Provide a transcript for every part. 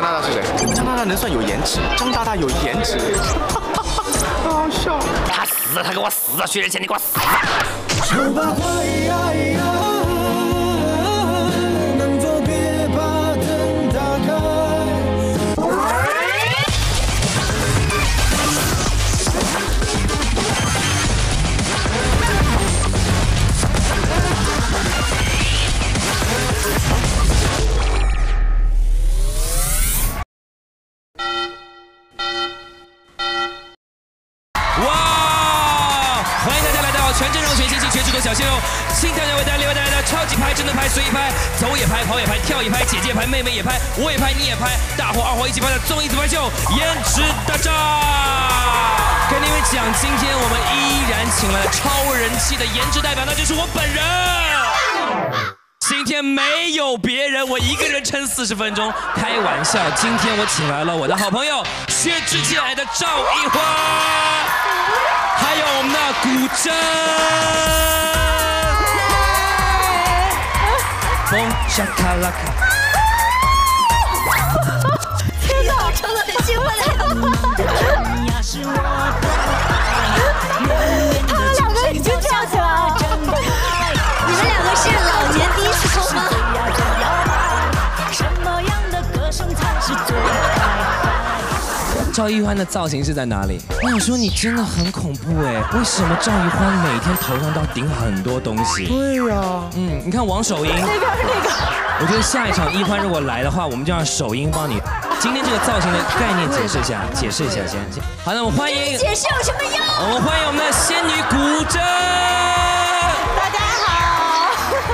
大大是谁？张大大能算有颜值？张大大有颜值，好笑。 他死，他给我死！薛之谦，你给我死！ 丑八怪呀呀，能否别把灯打开？ 全阵容、全新星、全制作小鲜肉，新条件为大家另外带来的超级拍、真的拍、随意拍、走也拍、跑也拍、跳也拍、姐姐拍、妹妹也拍、我也拍、你也拍，大伙二伙一起拍的综艺自拍秀颜值大战！跟你们讲，今天我们依然请来了超人气的颜值代表，那就是我本人。今天没有别人，我一个人撑40分钟，开玩笑。今天我请来了我的好朋友薛之谦的赵一欢。 还有我们的古筝，风沙卡拉卡。 天哪，我真的很兴奋了。他们两个已经跳起来了。你们两个是老年第一次抽吗？ 赵一欢的造型是在哪里？我想说你真的很恐怖哎，为什么赵一欢每天头上都要顶很多东西？ 对呀， 你看王守英，那边是那个。我觉得下一场一欢如果来的话，我们就让守英帮你。今天这个造型的概念解释一下，先。好，那我们欢迎。 解释有什么用？ 我们欢迎我们的仙女古筝。 大家好。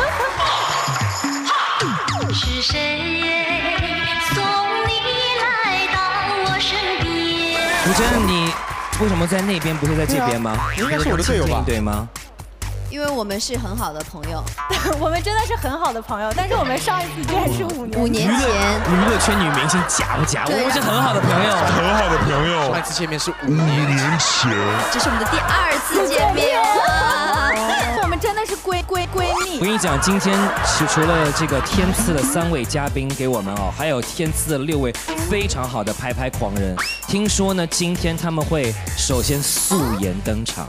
是谁送你来到我身边？ 古筝，你为什么在那边不是在这边吗？ 你应该是我的队友吧？ 对吗？ 因为我们是很好的朋友， 我们真的是很好的朋友，但是我们上一次居然是5年前。 娱乐圈女明星假不假？我们是很好的朋友， 很好的朋友。 上一次见面是5年前， 这是我们的第2次见面。 我们真的是闺蜜。 我跟你讲，今天除了这个天赐的3位嘉宾给我们哦，还有天赐的6位非常好的拍狂人。听说呢，今天他们会首先素颜登场。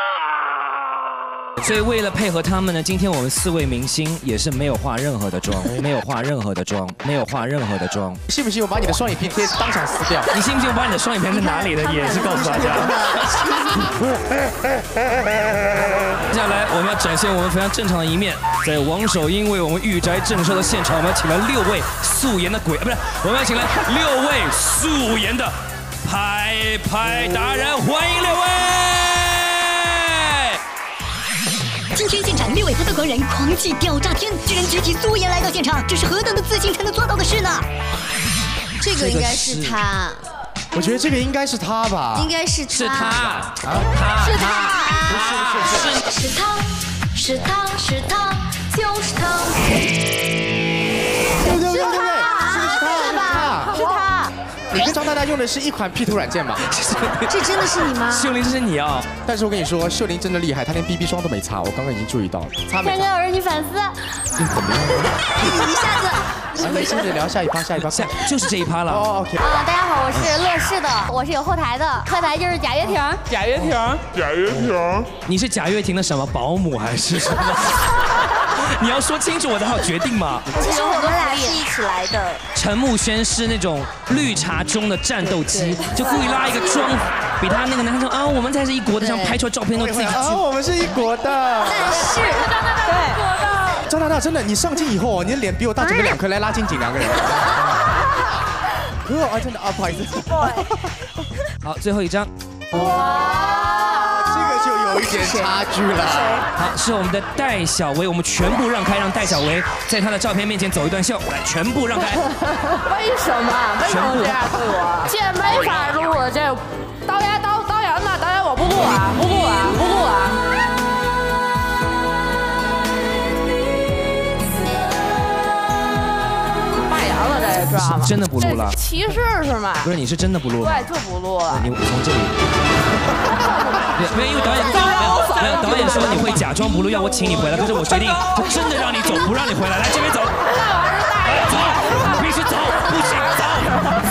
所以为了配合他们呢，今天我们4位明星也是没有化任何的妆，没有化任何的妆。 信不信我把你的双眼皮贴当场撕掉？ 你信不信我把你的双眼皮在哪里的也是告诉大家。接下来我们要展现我们非常正常的一面，在王守英为我们御宅正收的现场，我们要请来6位素颜的鬼，不是，我们要请来6位素颜的拍达人，欢迎6位。 今天现场6位拍狂人狂气屌炸天，居然举起素颜来到现场，这是何等的自信才能做到的事呢？ 这个应该是他， 我觉得这个应该是他吧， 应该是他， 是他， 是他，就是他。 是他。你跟张大大用的是一款 P 图软件吧？ 这真的是你吗？ 秀玲，这是你啊！ 但是我跟你说，秀玲真的厉害，她连 BB 霜都没擦，我刚刚已经注意到了。擦没擦？ 天天我是你粉丝。 怎么样？ 一下子。 没事，聊下一趴， 就是这一趴了。 哦 ，OK。 大家好，我是乐视的，我是有后台的，后台就是贾跃亭。 你是贾跃亭的什么保姆还是什么？你要说清楚，我才好决定嘛。 其实我们俩是一起来的。 陈木轩是那种绿茶中的战斗机，就故意拉一个妆，比他那个男生啊，我们才是一国的，这样拍出来照片都自己去。 我们是一国的。 但是张大大真的，你上镜以后，你的脸比我大整个2颗，来拉近2个人。真的啊，不好意思。 好，最后一张。 这个就有一点差距了。 好，是我们的戴小薇，我们全部让开，让戴小薇在她的照片面前走一段秀，来，全部让开。 为什么这样对我？这没法录，这导演呢？导演我不录啊！骂人了，这知道吗？ 真的不录了？ 歧视是吗？ 不是，你是真的不录了？ 对，就不录了。 你从这里。没有，因为导演说你会假装不录，要我请你回来，可是我决定真的让你走，不让你回来，来这边走。走，必须走，不行走。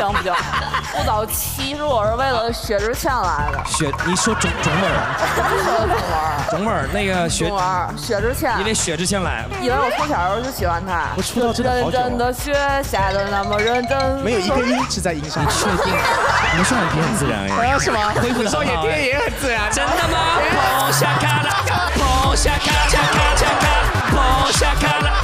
行不行，不早期是我是为了薛之谦来的。 你说种妹儿那个薛之谦， 因为薛之谦来， 因为我从小就喜欢他。 我出道真的好久。 认真的学，下的那么认真。 没有一个音是在音上。 你确定？你们双眼皮很自然哎。 是吗？ 恢复的双眼皮也很自然。 真的吗？蹦下卡拉，蹦下卡拉，蹦下卡拉。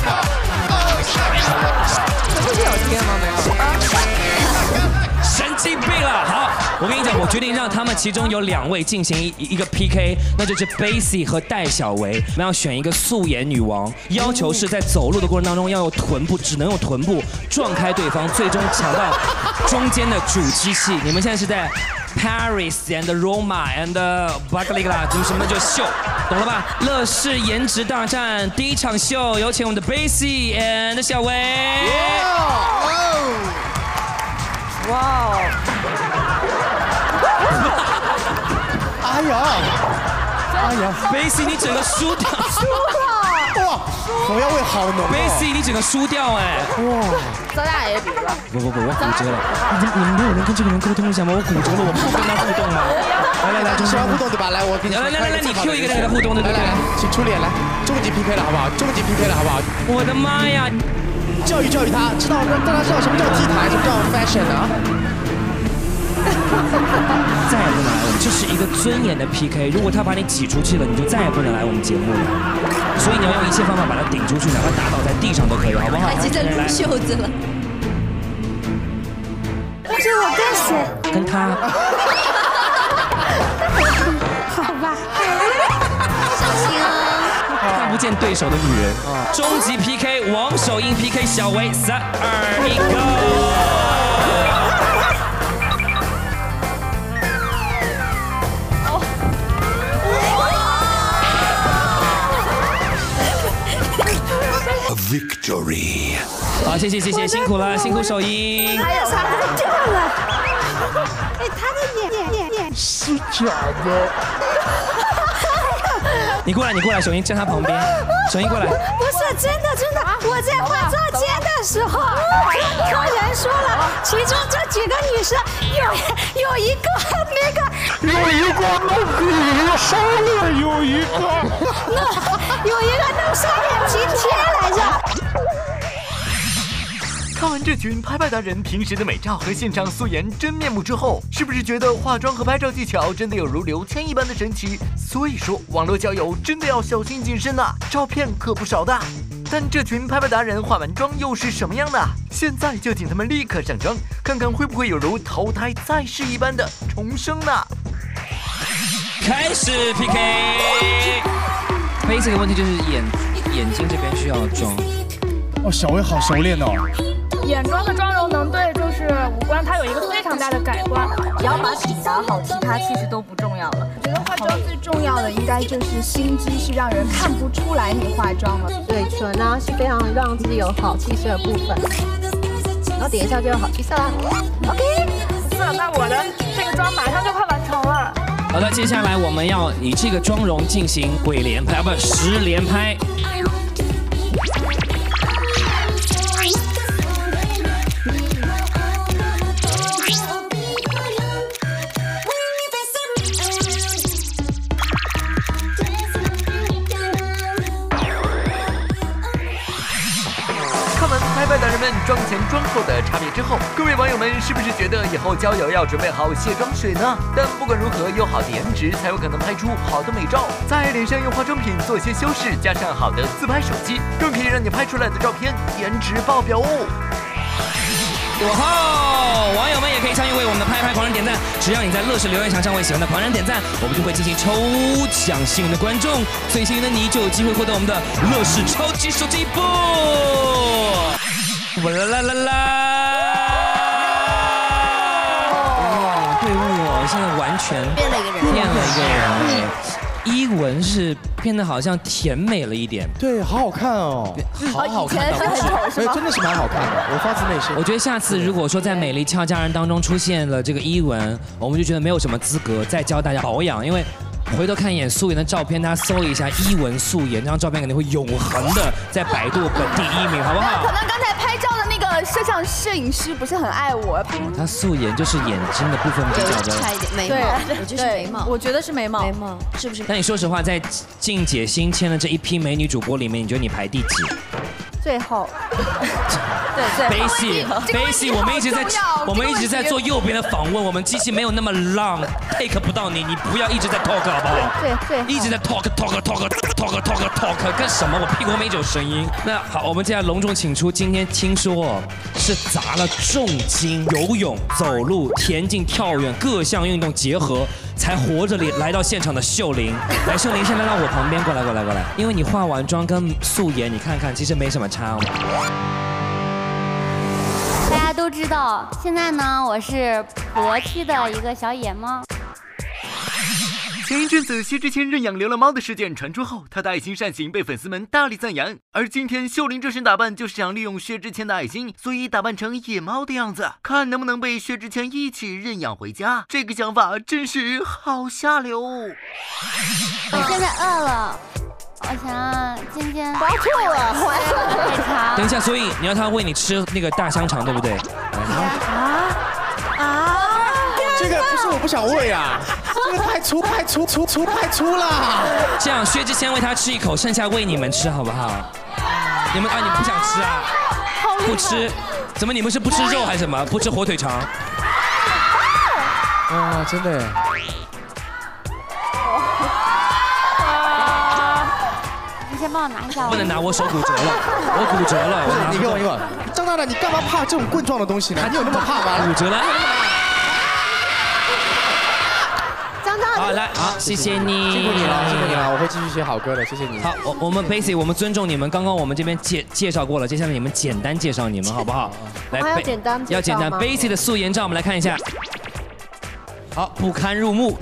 这不是有贴吗？没有。 神经病了！好，我跟你讲，我决定让他们其中有2位进行一个 PK， 那就是 Bassy 和戴小维。我们要选一个素颜女王，要求是在走路的过程当中要用臀部，只能用臀部撞开对方，最终抢到中间的主机器。你们现在是在 Paris and Roma and Barcelona， 什么就秀，懂了吧？乐视颜值大战第1场秀，有请我们的 Bassy and 小维。 哇哦！ 哎呀 ，Bassy 你整个输掉， 哇，火药味好浓。 Bassy 你整个输掉哎！ 哇，咱俩也比吧。 不，我骨折了。你们没有人跟这个人沟通一下吗？我骨折了，我不跟他互动吗？ 来，就是要互动对吧？来，我给你。 来，你 Q 一个人跟他互动的，对不对？ 来，请出脸来，终极 PK 了好不好？终极 PK 了好不好？ 我的妈呀！ 教育他，让他知道什么叫 T 台，什么叫 fashion 啊！ 再也不能来我们，这是一个尊严的 PK。如果他把你挤出去了，你就再也不能来我们节目了。所以你要用一切方法把他顶出去，哪怕打倒在地上都可以，好不好？ 他已经在撸袖子了。 但是我跟谁？ 跟他。 好吧。 小心啊！ 看不见对手的女人。终极 PK， 王守英 PK 小维，3、2、1 ，Go！Victory！ 好，谢谢，辛苦了，辛苦守英。 还有啥不掉了？哎，他的眼是假的。 你过来，守英站他旁边。守英过来。 不是真的，我在化妆间的时候，客人说了，其中这几个女生有一个那上面有一个弄双眼皮贴来着。 看完这群拍达人平时的美照和现场素颜真面目之后，是不是觉得化妆和拍照技巧真的有如刘谦一般的神奇？所以说，网络交友真的要小心谨慎呐，照片可不少的。但这群拍达人化完妆又是什么样呢？现在就请他们立刻上妆，看看会不会有如投胎再世一般的重生呢？ 开始 PK。Bassy 的问题就是眼睛这边需要妆。 哦，小薇好熟练哦。 眼妆的妆容能对就是五官，它有一个非常大的改观。 只要把底打好，其他其实都不重要了。 我觉得化妆最重要的应该就是心机，是让人看不出来你化妆了。 嘴唇呢是非常让自己有好气色的部分，然后点一下就有好气色啦。OK， 是，那我的这个妆马上就快完成了。 好的，接下来我们要以这个妆容进行鬼连拍，不10连拍。 拍达人们妆前妆后的差别之后，各位网友们是不是觉得以后交友要准备好卸妆水呢？但不管如何，有好的颜值才有可能拍出好的美照。在脸上用化妆品做些修饰，加上好的自拍手机，更可以让你拍出来的照片颜值爆表哦。 哇吼！网友们也可以参与为我们的拍狂人点赞，只要你在乐视留言墙上为喜欢的狂人点赞，我们就会进行抽奖，幸运的观众，最幸运的你就有机会获得我们的乐视超级手机1部。哇啦啦啦啦！哇，对我现在完全变了一个人。 伊文是变得好像甜美了一点， 对，好好看哦， 好好看， 真的是蛮好看的，我发自内心。 我觉得下次如果说在《美丽俏佳人》当中出现了这个伊文，我们就觉得没有什么资格再教大家保养，因为回头看一眼素颜的照片，大家搜一下伊文素颜，这张照片肯定会永恒的在百度本第1名，好不好？ 可能刚才拍照的那个摄像摄影师不是很爱我。 他素颜就是眼睛的部分比较的差一点，眉毛，我就是眉毛， 我觉得是眉毛， 眉毛是不是？ 但你说实话，在静姐新签的这一批美女主播里面，你觉得你排第几？ 最后， 对 Basie，我们一直在做右边的访问，我们机器没有那么浪 ，take 不到你，你不要一直在 talk 好不好？ 对， 一直在 talk，跟什么？我屁股没有声音。那好，我们接下来隆重请出，今天听说是砸了重金，游泳、走路、田径、跳远各项运动结合，才活着来到现场的秀玲。来，秀玲，现在到我旁边过来，因为你化完妆跟素颜，你看看，其实没什么差。 大家都知道，现在呢，我是博期的一个小野猫。 前一阵子薛之谦认养流浪猫的事件传出后，他的爱心善行被粉丝们大力赞扬。而今天秀玲这身打扮就是想利用薛之谦的爱心，所以打扮成野猫的样子，看能不能被薛之谦一起认养回家。这个想法真是好下流。 我现在饿了。我想今天包吐了， 太长。 等一下，所以你要他喂你吃那个大香肠，对不对？ 这个不是我不想喂啊，这个太粗了。 这样，薛之谦喂他吃一口，剩下喂你们吃好不好？你们不想吃啊？不吃？怎么你们是不吃肉还是什么？不吃火腿肠？ 哇，真的。 先帮我拿一下。 不能拿，我手骨折了，我骨折了。 你给我，张大大，你干嘛怕这种棍状的东西呢？你有那么怕吗？ 骨折了。 张大大， 好，来，好，谢谢你， 辛苦你了，我会继续写好歌的，谢谢你。 好，我们 Basie， 我们尊重你们，刚刚我们这边介绍过了，接下来你们简单介绍你们好不好？ 来，要简单 Basie 的素颜照，我们来看一下。好，不堪入目。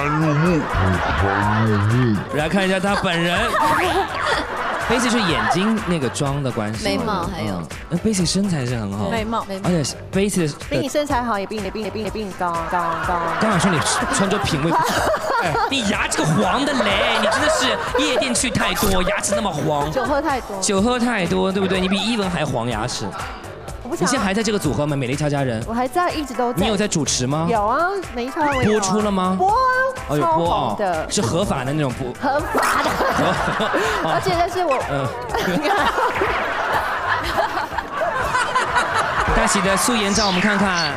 来看一下他本人。Basie 是眼睛那个妆的关系， 眉毛还有。 Basie 身材是很好， 眉毛， 而且 Basie 比你身材好，也比你高。 刚想说你穿着品味不错，你牙这个黄的嘞，你真的是夜店去太多，牙齿那么黄。 酒喝太多， 对不对？你比伊文还黄牙齿。你现在还在这个组合吗？美丽俏佳人。 我还在，一直都在。 你有在主持吗？ 有啊，每一场我播出了吗？ 播啊， 哦，有播哦， 的， 是合法的那种播。 合法的。而且那是我。 大喜的素颜照，我们看看。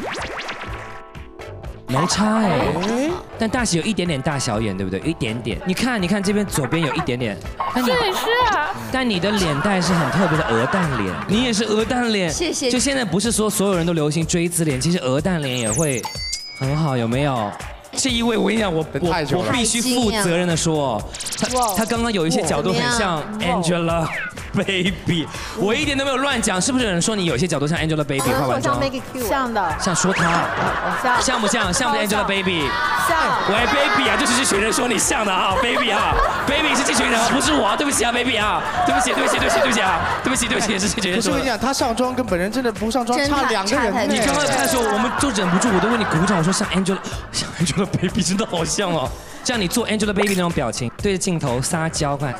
没差哎，但大喜有一点点大小眼，对不对？一点点。你看这边左边有一点点。 是啊。 但你的脸蛋是很特别的鹅蛋脸，你也是鹅蛋脸。 谢谢。 就现在不是说所有人都流行追姿脸，其实鹅蛋脸也会很好，有没有？这一位我跟你讲，我必须负责任的说，他刚刚有一些角度很像 Angelababy， 我一点都没有乱讲，是不是有人说你有些角度像 Angelababy 化完妆？ 像的， 像说他，像不像 Angelababy？ 像。 喂 ，Baby 啊，就是这群人说你像的啊 ，Baby 啊 ，Baby 是这群人，不是我，对不起啊 ，Baby 啊，对不起啊，对不起，是这群人说的。 可是我跟你讲，他上妆跟本人真的不上妆差2个人。 你刚刚在说，我们就忍不住，我都为你鼓掌，我说像 Angelababy 真的好像哦，这样你做 Angelababy 那种表情，对着镜头撒娇，快。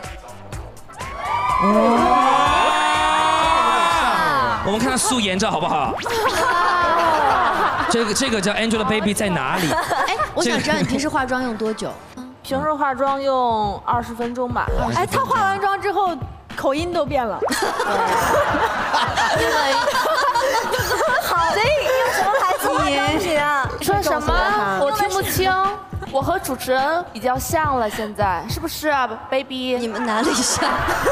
我们看看素颜照好不好？这个叫 Angelababy 在哪里？ 哎，我想知道你平时化妆用多久？ 平时化妆用20分钟吧。 哎，她化完妆之后口音都变了。 好，所以用什么牌子你啊？ 你说什么？我听不清。我和主持人比较像了，现在是不是啊 ，baby？ 你们哪里像？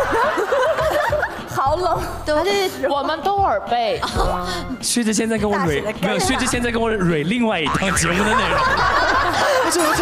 好冷，我们都耳背。 薛之谦在跟我蕊，没有，薛之谦在跟我蕊另外一档节目的内容。 不是，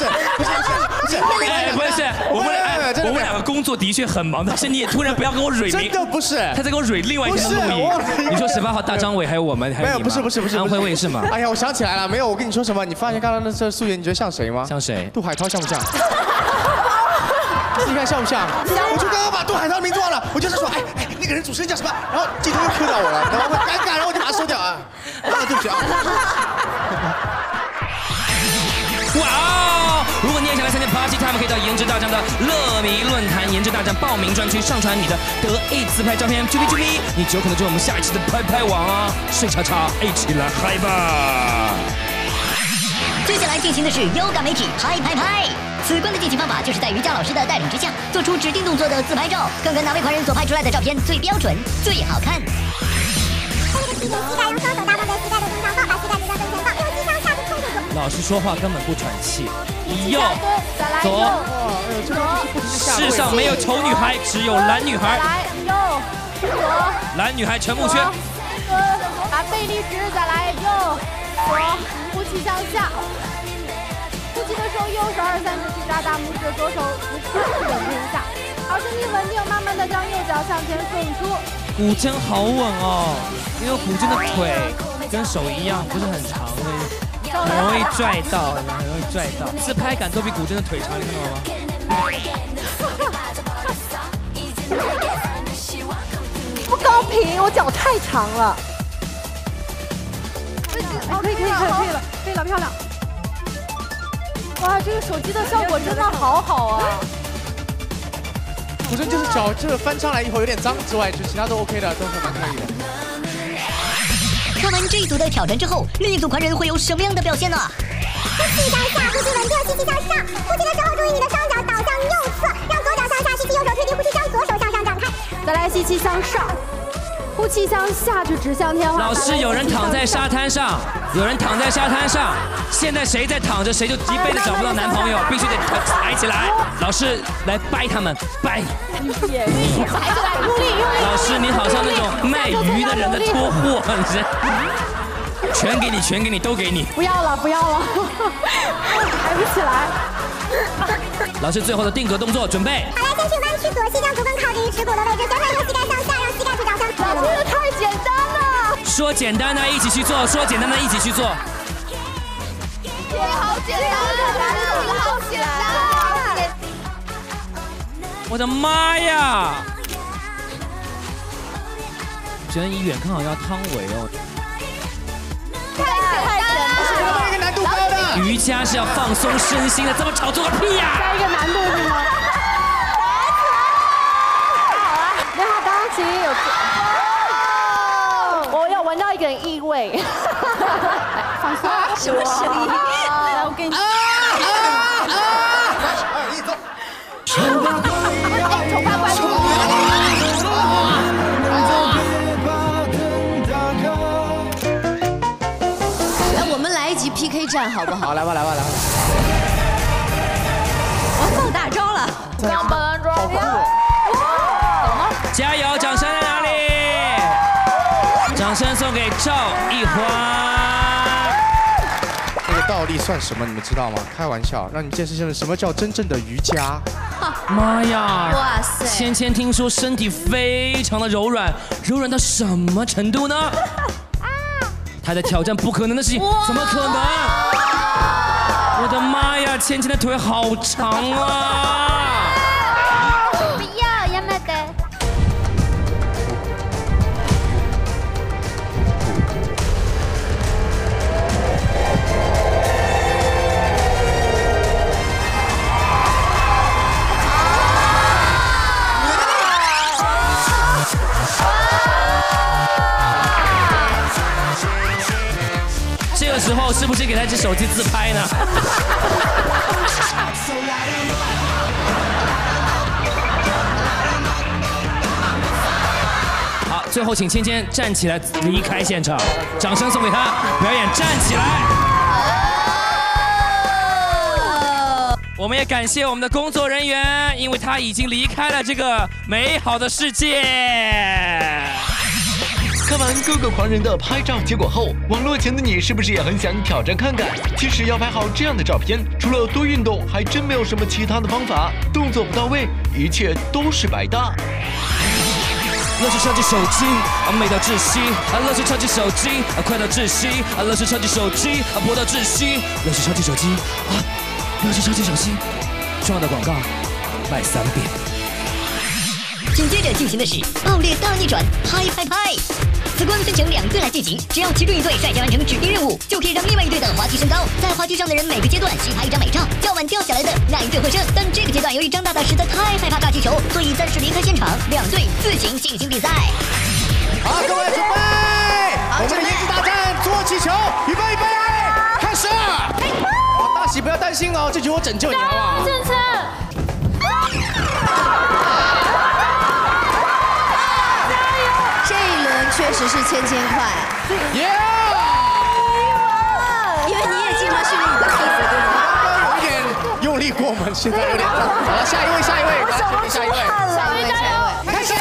哎，不是，我们两个工作的确很忙，但是你也突然不要跟我蕊明。 真的不是， 他在跟我蕊另外一天的录影。你说18号大张伟还有我们，还有你吗？ 不是， 安徽卫视吗？ 哎呀，我想起来了，没有，我跟你说什么？你发现刚刚那这素颜，你觉得像谁吗？ 像谁？ 杜海涛像不像？你看像不像？我就刚刚把杜海涛的名字忘了，我就是说，哎，那个人主持人叫什么？然后镜头又 Q 到我了，然后我尴尬，然后我就把它收掉啊。对不起啊。 哇哦！如果你也想来参加 Party Time，可以到颜值大战的乐迷论坛颜值大战报名专区，上传你的得 A 自拍照片，啾咪啾咪，你就有可能成为我们下一期的拍拍王啊！睡叉叉，一起来嗨吧！ 接下来进行的是优感媒体嗨拍拍。此关的进行方法就是在瑜伽老师的带领之下，做出指定动作的自拍照，看看哪位狂人所拍出来的照片最标准、最好看。 老师说话根本不喘气。右，左，世上没有丑女孩，只有懒女孩。 来，右，左， 懒女孩全部圈。 把背立直，再来右，左，呼气向下。呼气的时候，右手2、3指去抓大拇指，左手扶稳定一下。好，身体稳定，慢慢的将右脚向前送出。 古筝好稳哦，因为古筝的腿跟手一样，不是很长，所以很容易拽到，很容易拽到。自拍杆都比古筝的腿长，你看到吗？ 不公平，我脚太长了。 哦，可以了，漂亮！哇，这个手机的效果真的好好啊！ 古筝就是脚这个翻上来以后有点脏之外，就其他都 OK 的，都是蛮可以的。 看完这一组的挑战之后，另一组狂人会有什么样的表现呢？ 呼气向下，呼气稳定，吸气向上。呼气的时候注意你的双脚倒向右侧，让左脚向下，吸气右手推进，呼气将左手向上展开。 再来吸气向上。呼气向下就指向天花板。 老师，有人躺在沙滩上，有人躺在沙滩上。现在谁在躺着，谁就一辈子找不到男朋友，必须得抬起来。老师来掰他们，掰。 抬起来，用力。 老师，你好像那种卖鱼的人在拖货，你是。全给你，都给你。 不要了，抬不起来。 老师，最后的定格动作，准备。 好，来，先去弯曲左膝，将足跟靠近于耻骨的位置，旋转右膝盖向下，让膝盖去找向前。 这个太简单了。 说简单的一起去做，说简单的一起去做。 好简单，好简单。 我的妈呀！觉得你远看好像汤唯哦。 太简单了， 这个难度高的。 瑜伽是要放松身心的，这么吵做个屁呀！ 加一个难度是吗？好了，你好，钢琴有。我有闻到一个异味。放松。 什么声音？ 来，我给你。 PK 战好不好？ 好，来吧。 我放大招了， 要本安装， 好酷哦！ 加油！掌声在哪里？掌声送给赵一华。 这个倒立算什么？你们知道吗？开玩笑，让你们见识见识什么叫真正的瑜伽。 妈呀！ 哇塞！ 芊听说身体非常的柔软到什么程度呢？他的挑战不可能的事情，怎么可能？我的妈呀，芊的腿好长啊！ 不要，亚麻的。 这个时候是不是给他一只手机自拍呢？好，最后请芊站起来离开现场，掌声送给他，表演站起来。我们也感谢我们的工作人员，因为他已经离开了这个美好的世界。 看完各个狂人的拍照结果后，网络前的你是不是也很想挑战看看？其实要拍好这样的照片，除了多运动，还真没有什么其他的方法。动作不到位，一切都是白搭。 乐视超级手机，美到窒息；乐视超级手机，快到窒息；乐视超级手机，薄到窒息。乐视超级手机，乐视超级手机，重要的广告卖3遍。 紧接着进行的是爆裂大逆转，嗨拍拍。 此关分成2队来进行，只要其中一队率先完成指定任务，就可以让另外一队的滑梯升高。在滑梯上的人每个阶段需拍一张美照，较晚掉下来的那一队获胜。但这个阶段由于张大大实在太害怕大气球，所以暂时离开现场，2队自行进行比赛。 好，各位准备，我们的颜值大战做气球，预备，开始！大喜不要担心哦，这局我拯救你好不好？ 晨晨。 确实是1000块， 耶！ 因为你也经常训练你的屁股，对吗？ 有点用力过猛，现在有点。好了，下一位，下一位， 加油！ 开始！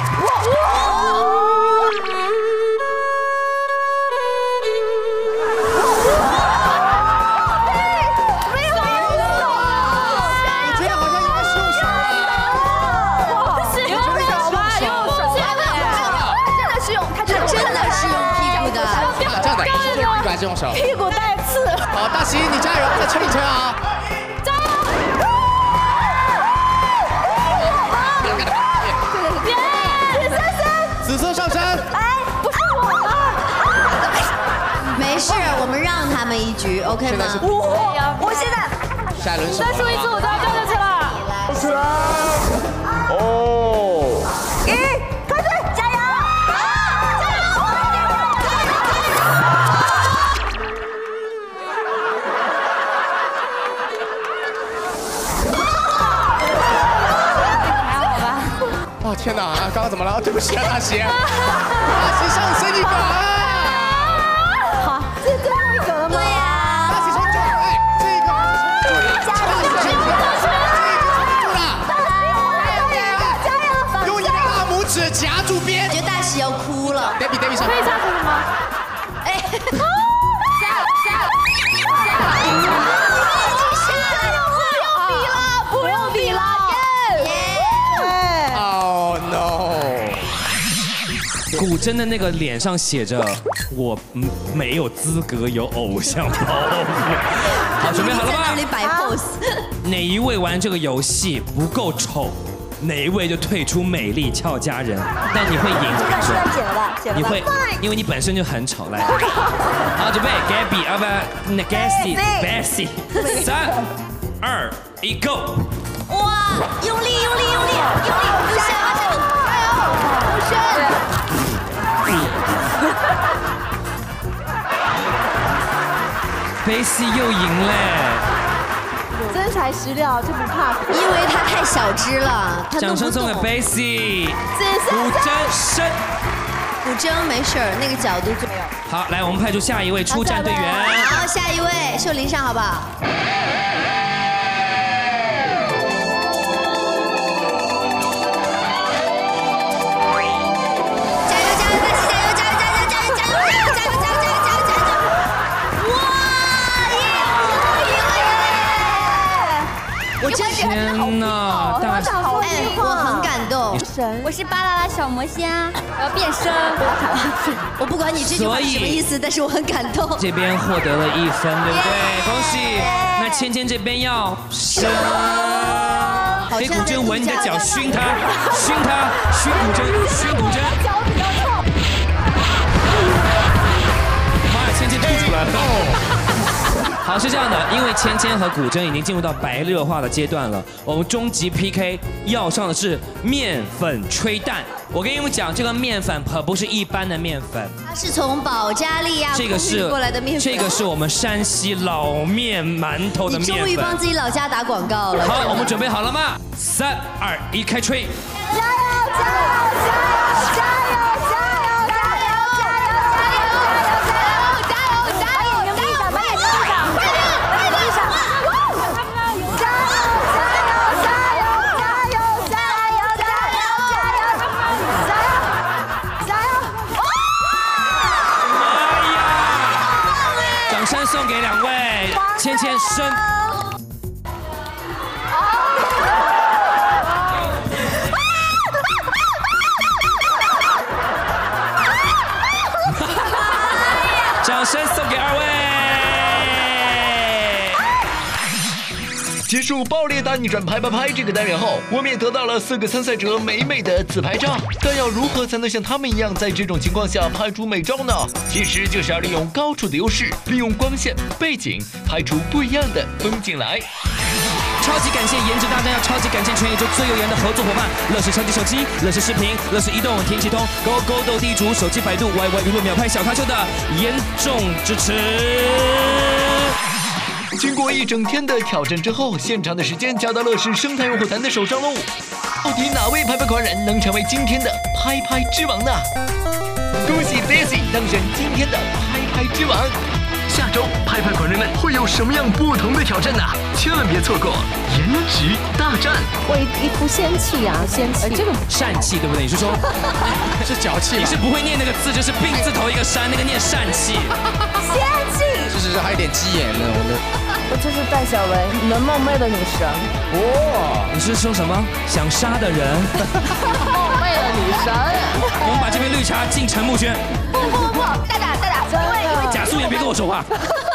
是用手， 屁股带刺。 好，大喜你加油，再撑一撑啊！ 加油！ 紫色上山。 哎，不是我啊！ 没事，我们让他们一局 ，OK 吗？ 我现在下一轮再输一次，我就要掉下去了。 哦。 哦天哪！刚刚怎么了？对不起啊，大喜，大喜上升一个啊！ 好，这是最后一个了吗？ 对呀。 大喜冲住！哎，这个加油！用你的大拇指夹住边。 我觉得大喜要哭了。 Debbie 上。 可以下去了吗？ 哎， 不用比了。 古筝的那个脸上写着“我没有资格有偶像包袱”。好，准备好了吗？ 在那里摆 pose。 哪一位玩这个游戏不够丑，哪一位就退出美丽俏佳人。但你会赢， 剪了吧， 你会，因为你本身就很丑。来，好，准备 ，Gabby， 啊不，那 Gassy， 3、2、1 ，Go！ 哇，用力，不下，加油！ Bassy 又赢嘞！ 真材实料，就不怕。 因为他太小只了， 掌声送给 Bassy。古筝升。 古筝没事儿，那个角度就没有。 好，来，我们派出下一位出战队员。 好，下一位秀玲上好不好？ 天哪！大喜， 我很感动。 我是巴啦啦小魔仙啊，我要变身。 我不管你这句话是什么意思，但是我很感动。 这边获得了1分，对不对？恭喜！那芊芊这边要升。给古筝闻你的脚，熏它，熏它，熏古筝，熏古筝。 脚比较臭。 妈呀，芊芊吐出来了。 好，是这样的，因为芊芊和古筝已经进入到白热化的阶段了，我们终极 PK 要上的是面粉吹蛋。我跟你们讲，这个面粉可不是一般的面粉， 它是从保加利亚过来的面粉。 这个是我们山西老面馒头的面粉。 你终于帮自己老家打广告了。 好，我们准备好了吗？3、2、1，开吹！ 加油！加油！加油！加油！ 送给2位，芊芊升。掌声送给2位。 结束爆裂大逆转拍这个单元后，我们也得到了4个参赛者美美的自拍照。但要如何才能像他们一样，在这种情况下拍出美照呢？其实就是要利用高处的优势，利用光线、背景，拍出不一样的风景来。 超级感谢颜值大战，要超级感谢全宇宙最有颜的合作伙伴：乐视超级手机、乐视视频、乐视移动、天气通、勾勾斗地主、手机百度、YY 娱乐秒拍小咖秀的严重支持。 经过一整天的挑战之后，现场的时间交到乐视生态用户团的手上喽。到底哪位拍狂人能成为今天的拍之王呢？恭喜 Daisy 当选今天的拍之王。下周拍狂人们会有什么样不同的挑战呢？千万别错过颜值大战。 我一股仙气啊，仙气， 这个疝气对不对？你是说是脚气？ 你是不会念那个字，就是病字头一个山，那个念疝气。 仙气。 是，还有点鸡眼那种的。 我就是戴小维，你们梦寐的女神。 哦，你是说什么？想杀的人？ 梦寐的女神。 我们把这杯绿茶敬陈木轩。 不，大打，因为贾素妍别跟我说话。